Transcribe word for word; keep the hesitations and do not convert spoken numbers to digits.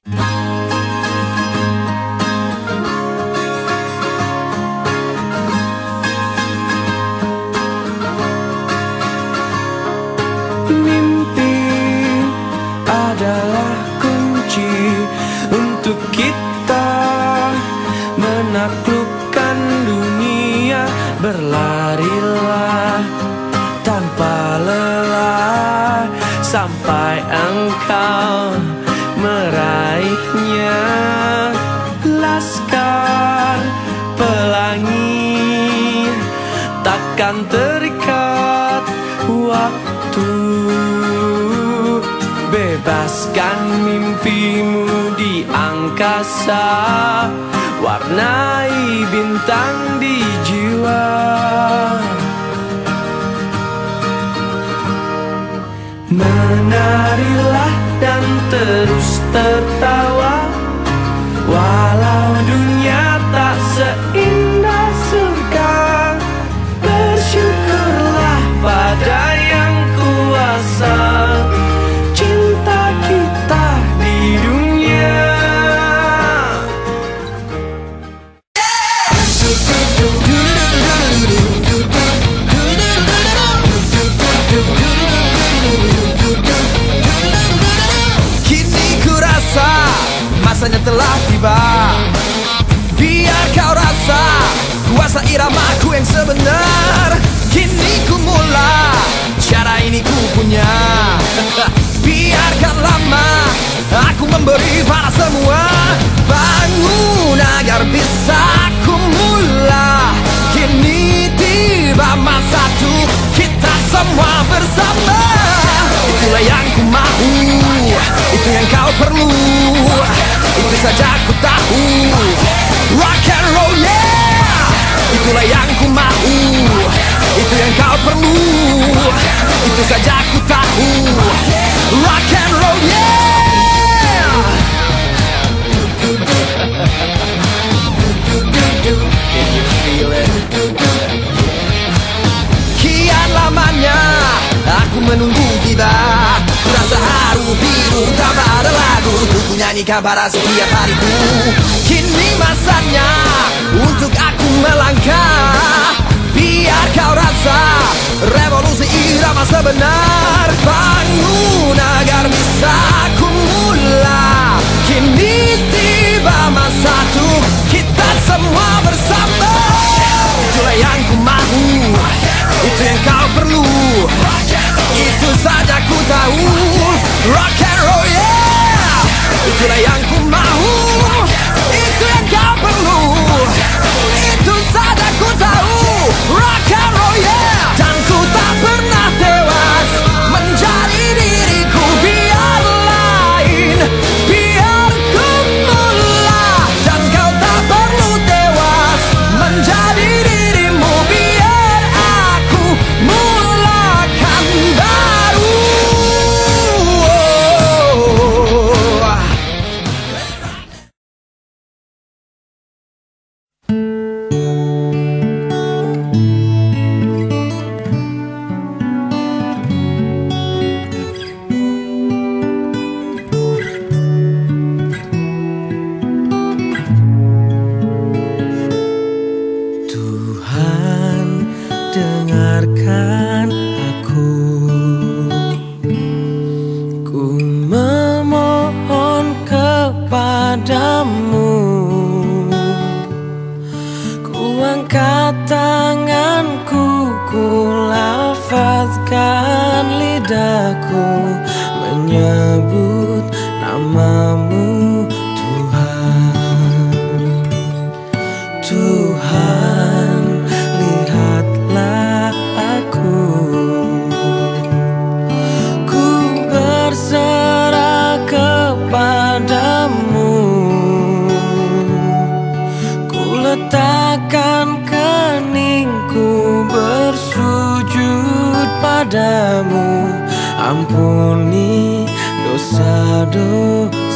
Mimpi adalah kunci untuk kita menaklukkan dunia. Berlarilah tanpa lelah sampai engkau meraihnya. Laskar pelangi takkan terikat waktu. Bebaskan mimpimu di angkasa, warnai bintang di jiwa. Menarilah dan terus tertawa, walau dunia tak seindah surga. Bersyukurlah pada yang kuasa cinta kita di dunia. Kini ku rasa masanya telah tiba. Biar kau rasa kuasa iramaku yang sebenar. Kini ku mula, cara ini ku punya. Biarkan lama aku memberi pada semua. Bangun agar bisa ku mula. Kini tiba masaku, kita semua bersama. Itulah yang ku mau, itu yang kau perlu, itu saja ku tahu. Rock and roll yeah, itulah yang ku mau, itu yang kau perlu, itu saja ku tahu. Rock and roll yeah. Can you feel it? Kian lamanya aku menunggu tiba. Ku rasa haru biru tanpa ada lagu untuk ku nyanyikan pada setiap hariku. Kini masanya untuk aku melangkah. Biar kau rasa revolusi irama sebenar. Bangun agar bisa ku mula. Kini tiba masaku, kita semua bersama. Itulah yang ku mau, itu yang kau perlu, itu saja ku tahu. Rock and roll yeah, itulah yang ku mau, itu yang kau perlu, itu saja ku tahu. Rock and roll yeah. Dan ku tak pernah tewas menjadi diriku. Biar lain, biar ku mula. Dan kau tak perlu tewas menjadi dirimu. Biar aku mulakan baru. Tuhan, dengarkan aku. Ku memohon kepadamu. Ku angkat tanganku, ku lafazkan lidahku, menyebut namamu Tuhan. Tuhan, lihatlah aku. Ku berserah kepadamu. Ku letakkan keningku bersujud padamu. Ampuni dosa-dosa